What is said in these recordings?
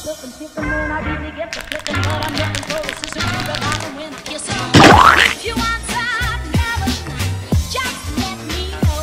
flipping, flipping, and I really get the flipping, but I'm looking for a sister to revive and win a kiss. If you want some melon, just let me know.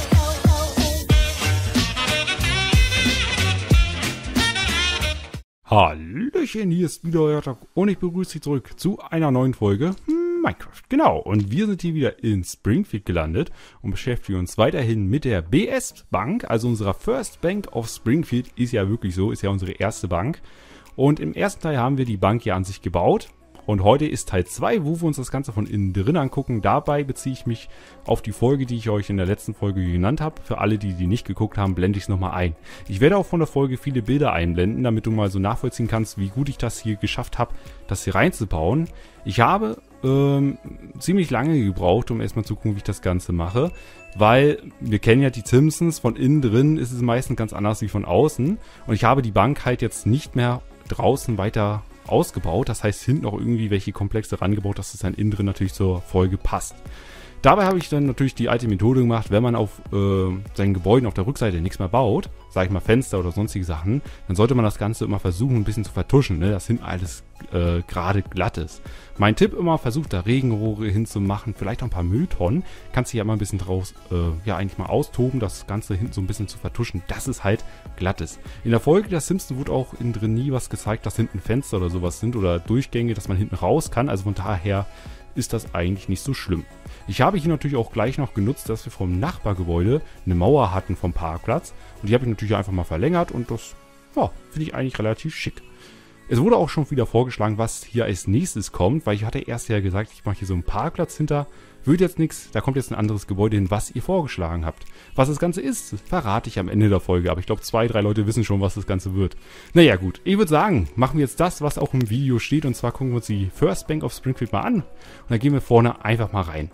Hallöchen, hier ist wieder euer Tag und ich begrüße Sie zurück zu einer neuen Folge Minecraft. Genau, und wir sind hier wieder in Springfield gelandet und beschäftigen uns weiterhin mit der BS Bank, also unserer First Bank of Springfield. Ist ja wirklich so, ist ja unsere erste Bank. Und im ersten Teil haben wir die Bank ja an sich gebaut. Und heute ist Teil 2, wo wir uns das Ganze von innen drin angucken. Dabei beziehe ich mich auf die Folge, die ich euch in der letzten Folge genannt habe. Für alle, die nicht geguckt haben, blende ich es nochmal ein. Ich werde auch von der Folge viele Bilder einblenden, damit du mal so nachvollziehen kannst, wie gut ich das hier geschafft habe, das hier reinzubauen. Ich habe ziemlich lange gebraucht, um erstmal zu gucken, wie ich das Ganze mache. Weil wir kennen ja die Simpsons, von innen drin ist es meistens ganz anders wie von außen. Und ich habe die Bank halt jetzt nicht mehr draußen weiter ausgebaut, das heißt hinten auch irgendwie welche Komplexe rangebaut, dass es dann innen drin natürlich zur Folge passt. Dabei habe ich dann natürlich die alte Methode gemacht, wenn man auf seinen Gebäuden auf der Rückseite nichts mehr baut, sage ich mal Fenster oder sonstige Sachen, dann sollte man das Ganze immer versuchen ein bisschen zu vertuschen, ne? Dass hinten alles gerade glatt ist. Mein Tipp immer, versucht da Regenrohre hinzumachen, vielleicht auch ein paar Mülltonnen, kannst du ja immer ein bisschen draus, eigentlich mal austoben, das Ganze hinten so ein bisschen zu vertuschen, dass es halt glatt ist. In der Folge der Simpsons wurde auch innen drin nie was gezeigt, dass hinten Fenster oder sowas sind oder Durchgänge, dass man hinten raus kann, also von daher ist das eigentlich nicht so schlimm. Ich habe hier natürlich auch gleich noch genutzt, dass wir vom Nachbargebäude eine Mauer hatten vom Parkplatz. Und die habe ich natürlich einfach mal verlängert und das finde ich eigentlich relativ schick. Es wurde auch schon wieder vorgeschlagen, was hier als nächstes kommt, weil ich hatte erst ja gesagt, ich mache hier so einen Parkplatz hinter. Wird jetzt nichts, da kommt jetzt ein anderes Gebäude hin, was ihr vorgeschlagen habt. Was das Ganze ist, verrate ich am Ende der Folge, aber ich glaube 2, 3 Leute wissen schon, was das Ganze wird. Naja gut, ich würde sagen, machen wir jetzt das, was auch im Video steht, und zwar gucken wir uns die First Bank of Springfield mal an. Und dann gehen wir vorne einfach mal rein.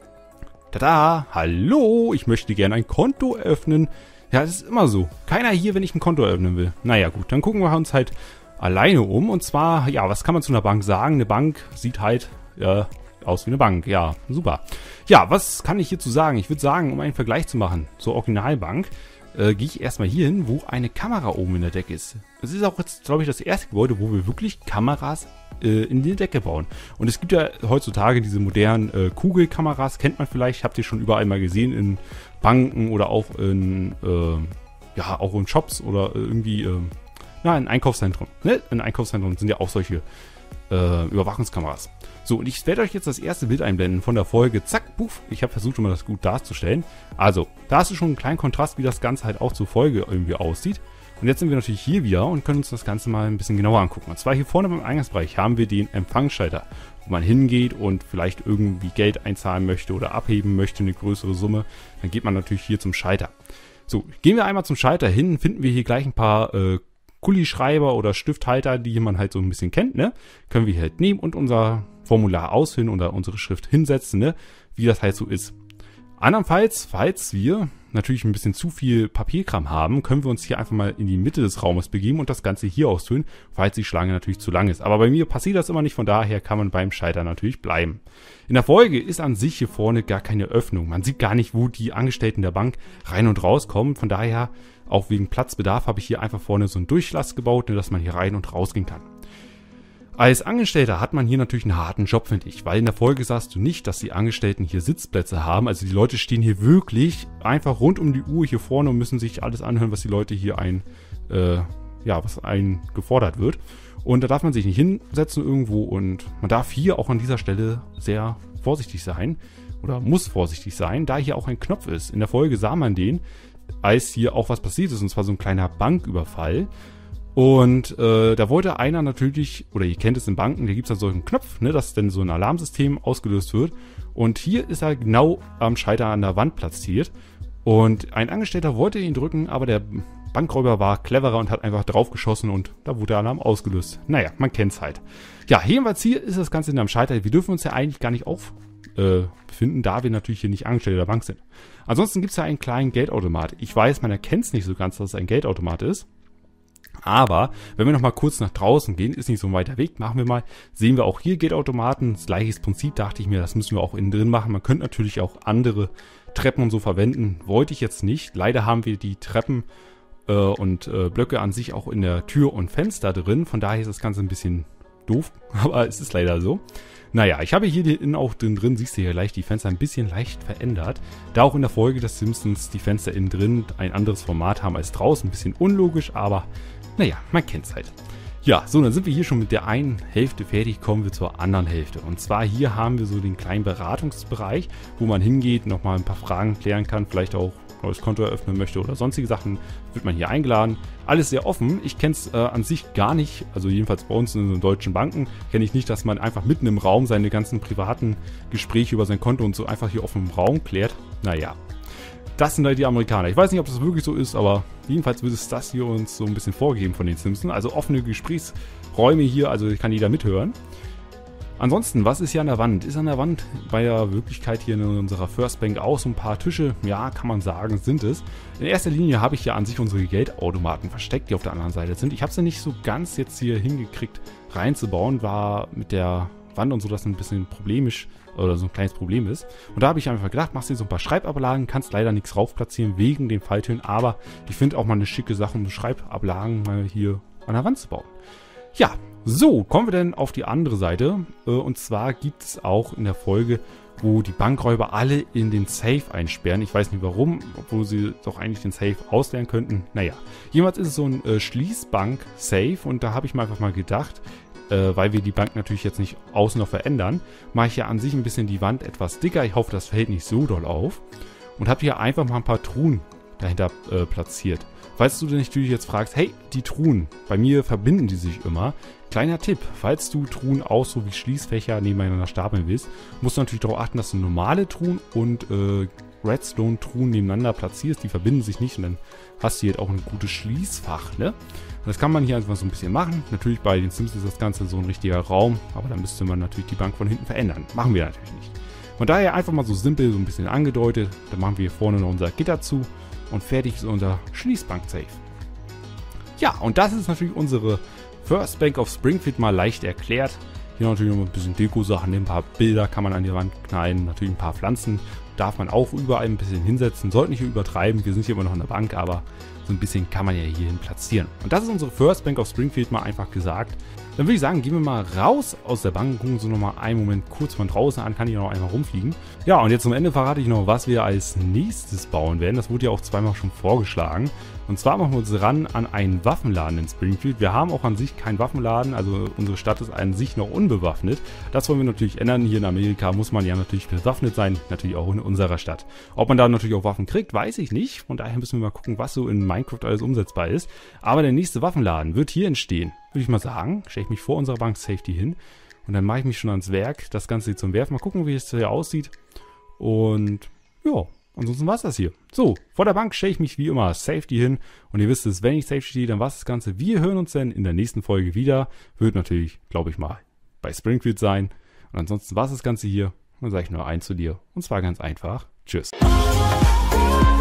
Tada, hallo, ich möchte gerne ein Konto öffnen. Ja, das ist immer so. Keiner hier, wenn ich ein Konto öffnen will. Naja gut, dann gucken wir uns halt alleine um. Und zwar, ja, was kann man zu einer Bank sagen? Eine Bank sieht halt aus wie eine Bank. Ja, super. Ja, was kann ich hierzu sagen? Ich würde sagen, um einen Vergleich zu machen zur Originalbank, gehe ich erstmal hier hin, wo eine Kamera oben in der Decke ist. Es ist auch jetzt, glaube ich, das erste Gebäude, wo wir wirklich Kameras in die Decke bauen. Und es gibt ja heutzutage diese modernen Kugelkameras, kennt man vielleicht, habt ihr schon überall mal gesehen in Banken oder auch in Shops oder irgendwie in Einkaufszentren. Ne? In Einkaufszentren sind ja auch solche Überwachungskameras. So, und ich werde euch jetzt das erste Bild einblenden von der Folge. Zack, puff. Ich habe versucht, das gut darzustellen. Also, da hast du schon einen kleinen Kontrast, wie das Ganze halt auch zur Folge irgendwie aussieht. Und jetzt sind wir natürlich hier wieder und können uns das Ganze mal ein bisschen genauer angucken. Und zwar hier vorne beim Eingangsbereich haben wir den Empfangsschalter, wo man hingeht und vielleicht irgendwie Geld einzahlen möchte oder abheben möchte, eine größere Summe. Dann geht man natürlich hier zum Schalter. So, gehen wir einmal zum Schalter hin, finden wir hier gleich ein paar Kugelschreiber oder Stifthalter, die man halt so ein bisschen kennt, ne? Können wir hier halt nehmen und unser Formular ausfüllen oder unsere Schrift hinsetzen, ne? Wie das halt so ist. Andernfalls, falls wir natürlich ein bisschen zu viel Papierkram haben, können wir uns hier einfach mal in die Mitte des Raumes begeben und das Ganze hier ausfüllen, falls die Schlange natürlich zu lang ist. Aber bei mir passiert das immer nicht, von daher kann man beim Schalter natürlich bleiben. In der Folge ist an sich hier vorne gar keine Öffnung. Man sieht gar nicht, wo die Angestellten der Bank rein und rauskommen. Von daher, auch wegen Platzbedarf, habe ich hier einfach vorne so einen Durchlass gebaut, dass man hier rein und rausgehen kann. Als Angestellter hat man hier natürlich einen harten Job, finde ich, weil in der Folge sahst du nicht, dass die Angestellten hier Sitzplätze haben. Also die Leute stehen hier wirklich einfach rund um die Uhr hier vorne und müssen sich alles anhören, was die Leute hier was einem gefordert wird. Und da darf man sich nicht hinsetzen irgendwo und man darf hier auch an dieser Stelle sehr vorsichtig sein oder muss vorsichtig sein, da hier auch ein Knopf ist. In der Folge sah man den, als hier auch was passiert ist, und zwar so ein kleiner Banküberfall. Und da wollte einer natürlich, oder ihr kennt es in Banken, da gibt es dann so einen Knopf, ne, dass dann so ein Alarmsystem ausgelöst wird. Und hier ist er genau am Schalter an der Wand platziert. Und ein Angestellter wollte ihn drücken, aber der Bankräuber war cleverer und hat einfach draufgeschossen und da wurde der Alarm ausgelöst. Naja, man kennt's halt. Ja, jedenfalls hier ist das Ganze in einem Schalter. Wir dürfen uns ja eigentlich gar nicht befinden, da wir natürlich hier nicht Angestellte der Bank sind. Ansonsten gibt es ja einen kleinen Geldautomat. Ich weiß, man erkennt es nicht so ganz, dass es ein Geldautomat ist. Aber wenn wir nochmal kurz nach draußen gehen, ist nicht so ein weiter Weg, machen wir mal, sehen wir auch hier Geldautomaten. Das gleiche Prinzip, dachte ich mir, das müssen wir auch innen drin machen. Man könnte natürlich auch andere Treppen und so verwenden. Wollte ich jetzt nicht. Leider haben wir die Treppen und Blöcke an sich auch in der Tür und Fenster drin. Von daher ist das Ganze ein bisschen doof, aber es ist leider so. Naja, ich habe hier innen auch drin, siehst du hier leicht, die Fenster ein bisschen leicht verändert. Da auch in der Folge des Simpsons die Fenster innen drin ein anderes Format haben als draußen. Ein bisschen unlogisch, aber naja, man kennt es halt. Ja, so, dann sind wir hier schon mit der einen Hälfte fertig, kommen wir zur anderen Hälfte. Und zwar hier haben wir so den kleinen Beratungsbereich, wo man hingeht, nochmal ein paar Fragen klären kann, vielleicht auch neues Konto eröffnen möchte oder sonstige Sachen, wird man hier eingeladen. Alles sehr offen. Ich kenne es an sich gar nicht, also jedenfalls bei uns in den deutschen Banken, kenne ich nicht, dass man einfach mitten im Raum seine ganzen privaten Gespräche über sein Konto und so einfach hier offen im Raum klärt. Naja, das sind halt die Amerikaner. Ich weiß nicht, ob das wirklich so ist, aber jedenfalls wird es das hier uns so ein bisschen vorgegeben von den Simpsons. Also offene Gesprächsräume hier, also kann jeder mithören. Ansonsten, was ist hier an der Wand? Ist an der Wand bei der Wirklichkeit hier in unserer First Bank auch so ein paar Tische? Ja, kann man sagen, sind es. In erster Linie habe ich ja an sich unsere Geldautomaten versteckt, die auf der anderen Seite sind. Ich habe sie nicht so ganz jetzt hier hingekriegt reinzubauen, war mit der Wand und so, dass ein bisschen problemisch oder so ein kleines Problem ist. Und da habe ich einfach gedacht, machst du so ein paar Schreibablagen, kannst leider nichts rauf platzieren wegen den Falltüren, aber ich finde auch mal eine schicke Sache, um Schreibablagen mal hier an der Wand zu bauen. Ja, so, kommen wir denn auf die andere Seite. Und zwar gibt es auch in der Folge, wo die Bankräuber alle in den Safe einsperren. Ich weiß nicht warum, obwohl sie doch eigentlich den Safe ausleeren könnten. Naja, jemals ist es so ein Schließbank-Safe und da habe ich mir einfach mal gedacht, weil wir die Bank natürlich jetzt nicht außen noch verändern, mache ich ja an sich ein bisschen die Wand etwas dicker. Ich hoffe, das fällt nicht so doll auf. Und habe hier einfach mal ein paar Truhen dahinter platziert. Falls du dich natürlich jetzt fragst, hey, die Truhen, bei mir verbinden die sich immer. Kleiner Tipp, falls du Truhen auch so wie Schließfächer nebeneinander stapeln willst, musst du natürlich darauf achten, dass du normale Truhen und Redstone-Truhen nebeneinander platzierst. Die verbinden sich nicht und dann hast du hier auch ein gutes Schließfach, ne? Das kann man hier einfach so ein bisschen machen. Natürlich bei den Simpsons ist das Ganze so ein richtiger Raum, aber dann müsste man natürlich die Bank von hinten verändern. Machen wir natürlich nicht. Von daher einfach mal so simpel, so ein bisschen angedeutet. Dann machen wir hier vorne noch unser Gitter zu und fertig ist unser Schließbank-Safe. Ja, und das ist natürlich unsere First Bank of Springfield mal leicht erklärt. Hier natürlich noch ein bisschen Deko-Sachen, ein paar Bilder kann man an die Wand knallen, natürlich ein paar Pflanzen. Darf man auch überall ein bisschen hinsetzen, sollte nicht übertreiben, wir sind hier immer noch in der Bank, aber so ein bisschen kann man ja hierhin platzieren. Und das ist unsere First Bank of Springfield mal einfach gesagt. Dann würde ich sagen, gehen wir mal raus aus der Bank, gucken uns noch mal einen Moment kurz von draußen an, kann ich noch einmal rumfliegen. Ja, und jetzt zum Ende verrate ich noch, was wir als nächstes bauen werden. Das wurde ja auch zweimal schon vorgeschlagen. Und zwar machen wir uns ran an einen Waffenladen in Springfield. Wir haben auch an sich keinen Waffenladen, also unsere Stadt ist an sich noch unbewaffnet. Das wollen wir natürlich ändern. Hier in Amerika muss man ja natürlich bewaffnet sein, natürlich auch in unserer Stadt. Ob man da natürlich auch Waffen kriegt, weiß ich nicht. Von daher müssen wir mal gucken, was so in Minecraft alles umsetzbar ist. Aber der nächste Waffenladen wird hier entstehen. Würde ich mal sagen, stelle ich mich vor unserer Bank Safety hin. Und dann mache ich mich schon ans Werk, das Ganze hier zum Werfen. Mal gucken, wie es hier aussieht. Und ja, ansonsten war es das hier. So, vor der Bank stelle ich mich wie immer Safety hin. Und ihr wisst es, wenn ich Safety stehe, dann war es das Ganze. Wir hören uns dann in der nächsten Folge wieder. Wird natürlich, glaube ich mal, bei Springfield sein. Und ansonsten war es das Ganze hier. Und dann sage ich nur eins zu dir. Und zwar ganz einfach. Tschüss.